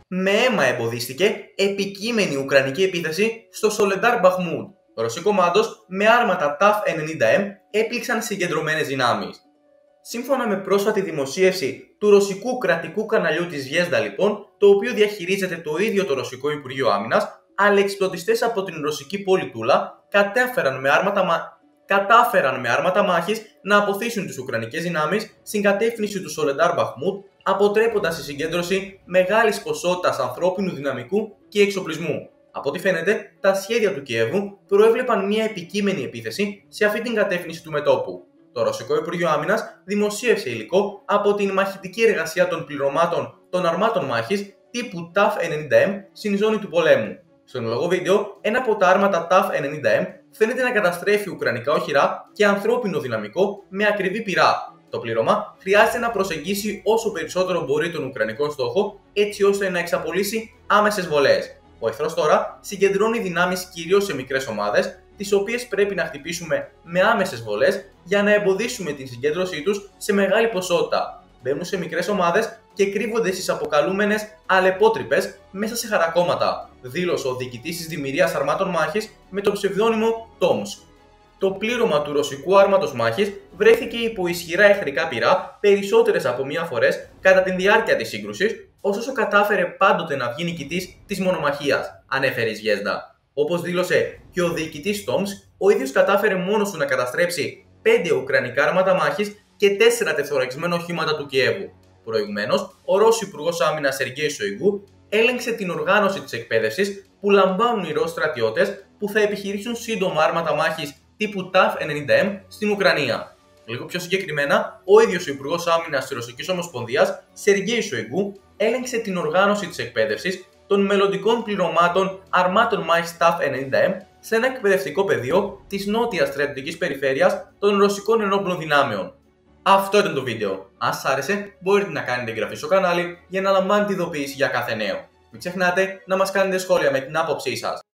Με αίμα εμποδίστηκε επικείμενη ουκρανική επίθεση στο Σολεντάρ Μπαχμούτ. Το ρωσικό μάντος με άρματα TAF-90M έπληξαν συγκεντρωμένες δυνάμεις. Σύμφωνα με πρόσφατη δημοσίευση του ρωσικού κρατικού καναλιού της Βιέσδα, λοιπόν, το οποίο διαχειρίζεται το ίδιο το Ρωσικό Υπουργείο Άμυνας, αλεξιπτωτιστές από την ρωσική πόλη Τούλα κατάφεραν με άρματα μάχης να αποθήσουν τις ουκρανικές δυνάμεις στην κατεύθυνση του Σολεντάρ Μπαχμούτ, αποτρέποντας τη συγκέντρωση μεγάλης ποσότητας ανθρώπινου δυναμικού και εξοπλισμού. Από ό,τι φαίνεται, τα σχέδια του Κιέβου προέβλεπαν μια επικείμενη επίθεση σε αυτή την κατεύθυνση του μετώπου. Το Ρωσικό Υπουργείο Άμυνας δημοσίευσε υλικό από την μαχητική εργασία των πληρωμάτων των αρμάτων μάχης τύπου TAF-90M στην ζώνη του πολέμου. Στο εν λόγω βίντεο, ένα από τα άρματα TAF-90M φαίνεται να καταστρέφει ουκρανικά οχυρά και ανθρώπινο δυναμικό με ακριβή πυρά. Το πλήρωμα χρειάζεται να προσεγγίσει όσο περισσότερο μπορεί τον ουκρανικό στόχο, έτσι ώστε να εξαπολύσει άμεσες βολές. Ο εχθρός τώρα συγκεντρώνει δυνάμεις κυρίως σε μικρές ομάδες, τις οποίες πρέπει να χτυπήσουμε με άμεσες βολές για να εμποδίσουμε την συγκέντρωσή τους σε μεγάλη ποσότητα. Μπαίνουν σε μικρές ομάδες και κρύβονται στις αποκαλούμενες αλεπότρυπες μέσα σε χαρακόμματα, δήλωσε ο διοικητής της Δημιουργίας Αρμάτων Μάχης με το ψευδόνυμο Tomsk. Το πλήρωμα του ρωσικού άρματος μάχης βρέθηκε υπό ισχυρά εχθρικά πυρά περισσότερες από μία φορές κατά τη διάρκεια της σύγκρουσης, ωστόσο κατάφερε πάντοτε να βγει νικητής της μονομαχίας, ανέφερε η Σβιέσδα. Όπως δήλωσε και ο διοικητής Tomsk, ο ίδιος κατάφερε μόνος του να καταστρέψει 5 ουκρανικά άρματα μάχης και 4 τεθωρακισμένα οχήματα του Κιέβου. Προηγουμένως, ο Ρώσος Υπουργός Άμυνας Σεργέη Σοϊγκού έλεγξε την οργάνωση της εκπαίδευσης που λαμβάνουν οι Ρώσοι στρατιώτες που θα επιχειρήσουν σύντομα άρματα μάχης τύπου TAF-90M στην Ουκρανία. Λίγο πιο συγκεκριμένα, ο ίδιος ο Υπουργός Άμυνας της Ρωσικής Ομοσπονδίας, Σεργέη Σοϊγκού, έλεγξε την οργάνωση της εκπαίδευσης των μελλοντικών πληρωμάτων αρμάτων μάχης TAF-90M σε ένα εκπαιδευτικό πεδίο της νότιας στρατιωτικής περιφέρειας των ρωσικών ενόπλων δυνάμεων. Αυτό ήταν το βίντεο. Αν σας άρεσε, μπορείτε να κάνετε εγγραφή στο κανάλι για να λαμβάνετε ειδοποίηση για κάθε νέο. Μην ξεχνάτε να μας κάνετε σχόλια με την άποψή σας.